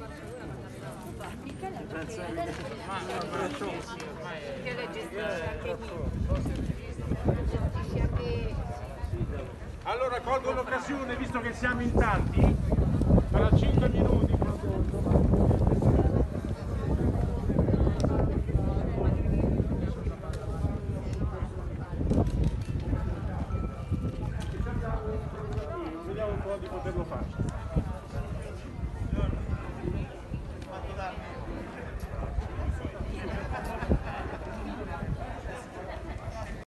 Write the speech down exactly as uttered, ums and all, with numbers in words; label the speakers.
Speaker 1: Allora colgo l'occasione, visto che siamo in tanti, tra cinque minuti. Vediamo un po' di poterlo fare.